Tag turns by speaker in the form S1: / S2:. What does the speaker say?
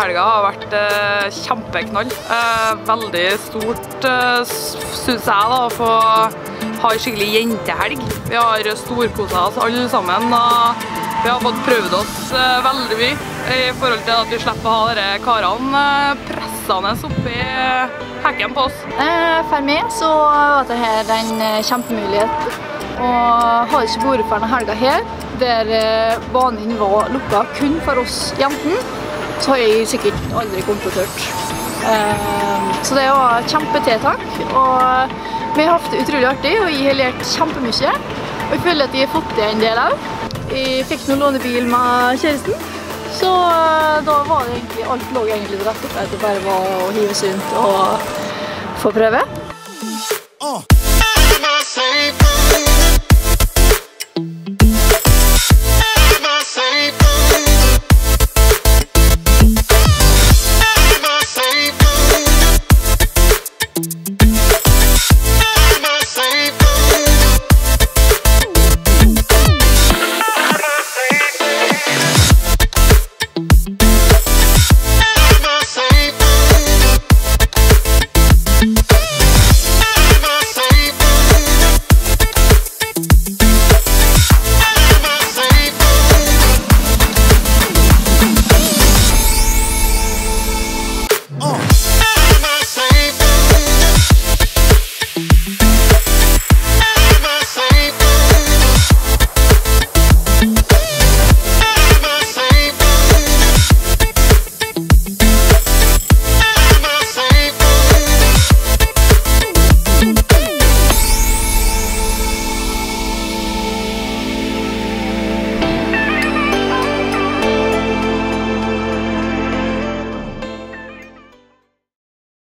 S1: helga har vært kjempeknall. Veldig stort, synes jeg da, å få ha en skikkelig jentehelg. Vi har storkoset oss alle sammen, og vi har fått prøvd oss veldig mye i forhold til at vi slipper å ha disse karene pressende oppi hekken på oss.
S2: For meg så var dette en kjempemulighet, og hadde ikke vært for denne helga her, der banen var lukket kun for oss jentene, så har jeg sikkert aldri kommet til tørt. Så det var et kjempetiltak, og vi har hatt det utrolig artig, og jeg har lært kjempemye. Og jeg føler at jeg har fått det en del av. Jeg fikk noen lånebil med kjæresten, så da var det egentlig, alt lå egentlig til rette for at det bare var å hive seg rundt og få prøve.